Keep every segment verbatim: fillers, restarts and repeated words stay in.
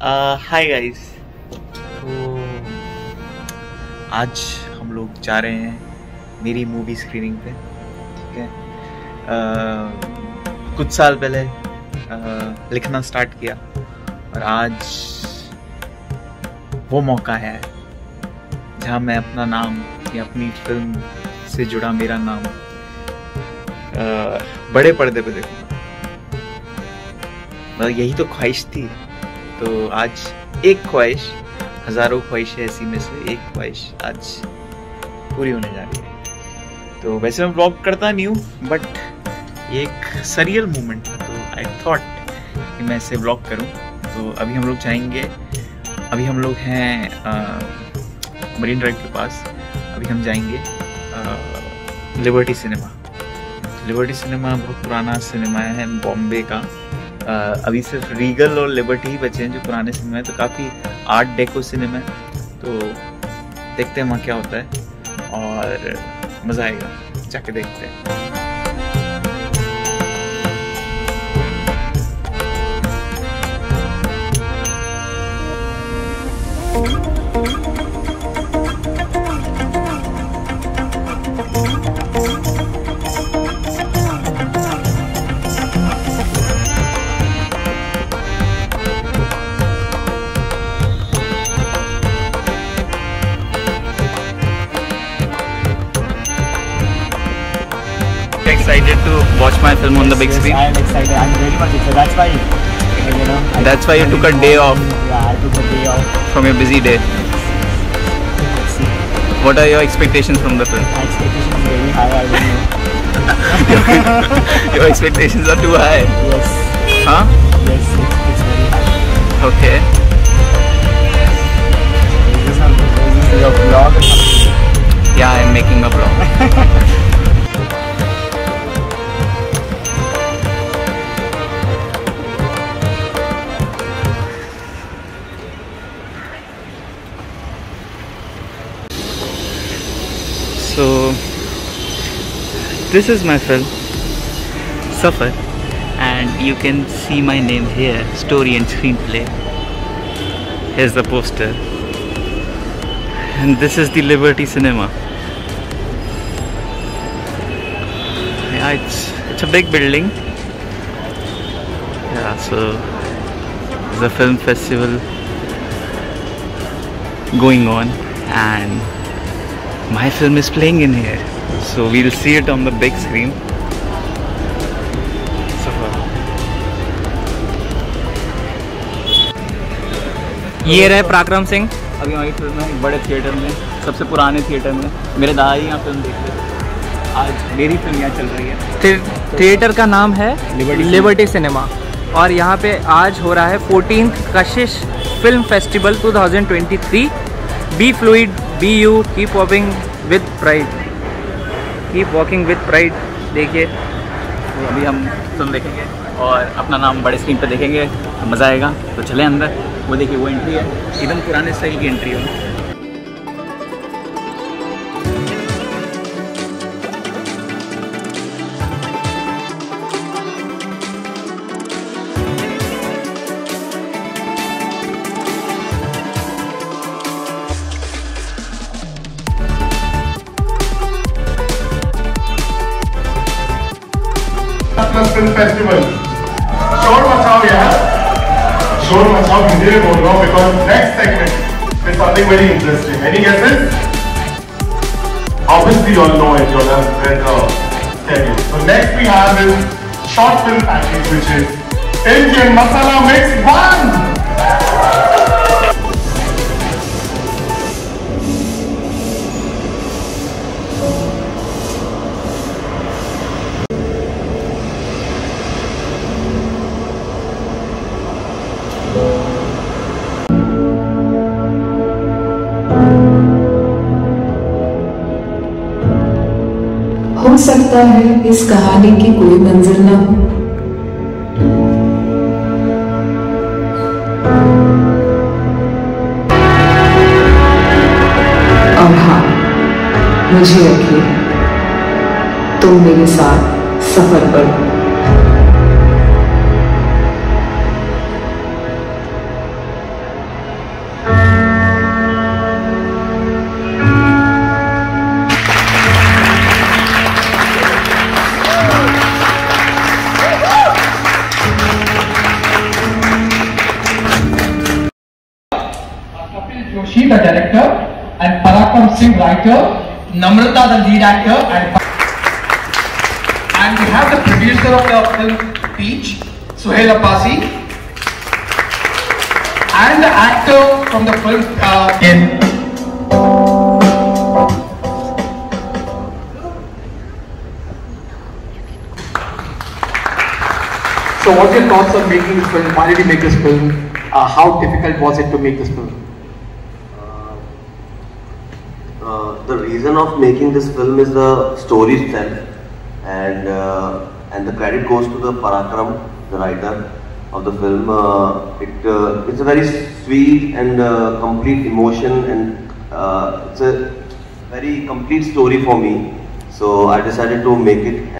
Hi guys, तो आज हम लोग जा रहे हैं मेरी मूवी स्क्रीनिंग पे। ठीक है, uh, कुछ साल पहले uh, लिखना स्टार्ट किया और आज वो मौका है जहाँ मैं अपना नाम या अपनी फिल्म से जुड़ा मेरा नाम uh, बड़े पर्दे पे देखूंगा। मतलब यही तो ख्वाहिश थी। तो आज एक ख्वाहिश, हजारों ख्वाहिशें ऐसी में से एक ख्वाहिश आज पूरी होने जा रही है। तो वैसे मैं ब्लॉग करता नहीं हूँ, बट ये एक सरियल मोमेंट था, तो आई थॉट कि मैं इसे ब्लॉग करूँ। तो अभी हम लोग जाएंगे, अभी हम लोग हैं मरीन ड्राइव के पास। अभी हम जाएंगे लिबर्टी सिनेमा। लिबर्टी सिनेमा बहुत पुराना सिनेमा है बॉम्बे का। Uh, अभी सिर्फ रीगल और लिबर्टी ही बचे हैं जो पुराने सिनेमा है, तो काफ़ी आर्ट डेको सिनेमा है। तो देखते हैं वहाँ क्या होता है और मज़ा आएगा, जाके देखते हैं। Excited to watch my film on the big yes, screen. I am excited. I am very much excited. That's why, you know. I That's why you took a day off. Yeah, I took a day off From your busy day. Let's see. What are your expectations from the film? My expectations are very high. I don't know. Your expectations are too high. Yes. Huh? Yes, it's, it's very high. Okay. Is this something? Is this your vlog or something? Yeah, I am making a vlog. So this is my film Safar, and you can see my name here, story and screenplay. Here's the poster, and this is the Liberty Cinema. Yeah, it's it's a big building. Yeah, so there's a film festival going on, and my film is playing in here, so we'll see it on the big screen. ये रहे पराक्रम सिंह। अभी हमारी film है बड़े theatre में, सबसे पुराने थिएटर में। मेरे दादा ही यहाँ फिल्म देख रहे थे। आज मेरी फिल्म यहाँ चल रही है। थिएटर का नाम है लिबर्टी लिबर्टी सिनेमा, और यहाँ पे आज हो रहा है fourteenth Kashish film festival two thousand twenty three. Be fluid, be you, keep walking with pride, keep walking with pride. देखिए, तो अभी हम फिल्म देखेंगे और अपना नाम बड़े स्क्रीन पर देखेंगे, तो मज़ा आएगा। तो चले अंदर। वो देखिए, वो एंट्री है, एकदम पुराने स्टाइल की एंट्री है। Film Festival. शोर मचाओ यार, शोर मचाओ, हिंदी में बोल रहा हूँ because next segment is something very interesting. Any guesses? Obviously you all know it, you all have read the schedule. So next we have is short film package, which is Indian Masala Mix One. हो सकता है इस कहानी की कोई मंजिल न हो, और हाँ, मुझे रखिए तुम मेरे साथ सफर पर। Joshi, the director, and Parakram Singh, writer, Namrata, the lead actor, and and we have the producer of the film Peach, Suhail Abbasi, and the actor from the film uh, in. So what's your thoughts on making this film? Why did you make this film? Uh, how difficult was it to make this film? Uh, uh, the reason of making this film is the story itself, and uh, and the credit goes to the Parakram, the writer of the film. Uh, it uh, it's a very sweet and uh, complete emotion, and uh, it's a very complete story for me. So I decided to make it.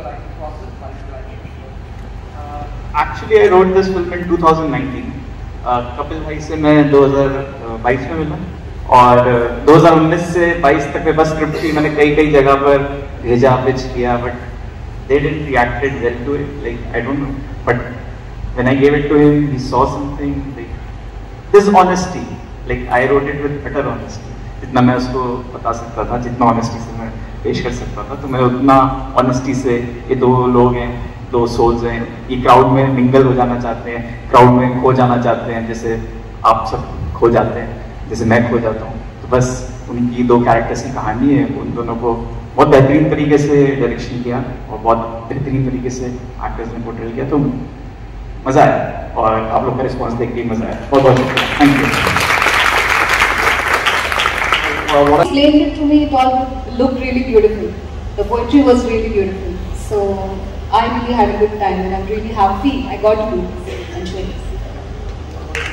Actually I wrote this film in two thousand nineteen. Kapil भाई से मैं दो हज़ार बाईस में मिला और दो हज़ार उन्नीस से बाईस तक में बस स्क्रिप्ट की मैंने कई कई जगह पर भेजा, पिच किया, but they didn't reacted well to it. Like I don't know, but when I give it to him he saw something like this honesty. Like I wrote it with utter honesty. जितना मैं उसको बता सकता था, जितना honesty से मैं पेश कर सकता था, तो मैं उतना ऑनेस्टी से, ये दो लोग हैं, दो सोल्स हैं, ये क्राउड में मिंगल हो जाना चाहते हैं, क्राउड में खो जाना चाहते हैं, जैसे आप सब खो जाते हैं, जैसे मैं खो जाता हूँ. तो बस उनकी दो कैरेक्टर्स की कहानी है. उन दोनों को बहुत बेहतरीन तरीके से डायरेक्शन किया और बहुत बेहतरीन तरीके से एक्टर्स ने पोर्ट्रेट किया. तो मज़ा आया और आप लोग का रिस्पॉन्स देख के मज़ा आया. बहुत बहुत शुक्रिया. Thank you. Explained it to me, it all looked really beautiful. The poetry was really beautiful. So I really had a good time and I'm really happy I got to do this and share this.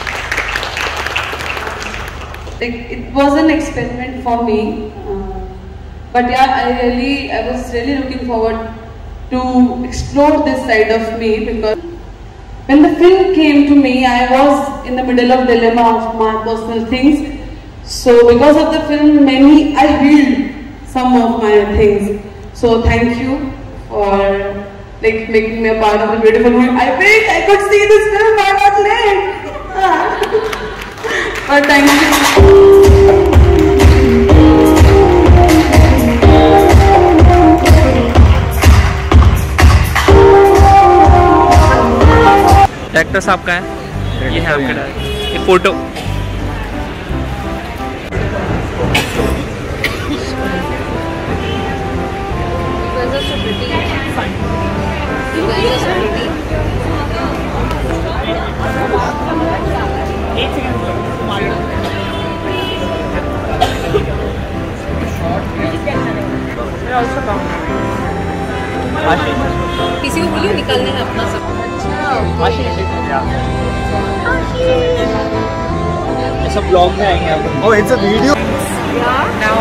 Like, it was an experiment for me, uh, but yeah, I really, I was really looking forward to explore this side of me, because when the film came to me, I was in the middle of dilemma of my personal things. So because of the film, many I healed some of my things. So thank you for like making me a part of the beautiful movie. I wish I could see this film. I was late. But thank you. Director साहब का है, ये है आपका director. ये photo किसी को बोलिए निकालने है अपना सब. ऐसा ब्लॉग में आएंगे आप. Oh, it's a video. Yeah. Now.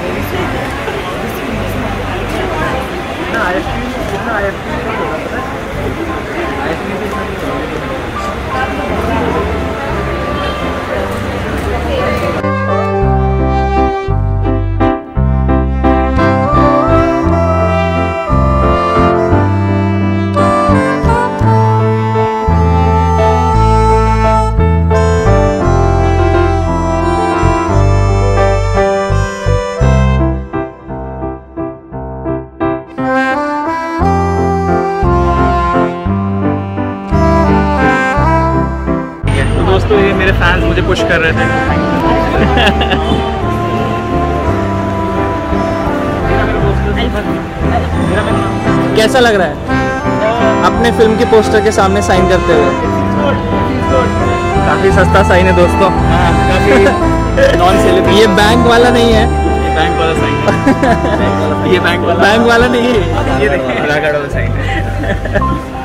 ना आई एफ पी कितना आई एफ पी होगा पता है? आई एफ पी दोस्तों, ये मेरे फैंस मुझे पुश कर रहे थे. कैसा लग रहा है अपने फिल्म के पोस्टर के सामने साइन करते हुए? काफी सस्ता साइन है दोस्तों. काफी नॉन सेलिब्रिटी. ये बैंक वाला नहीं है, ये बैंक वाला साइन. ये बैंक वाला बैंक वाला नहीं है, ये देखिए वाला साइन है.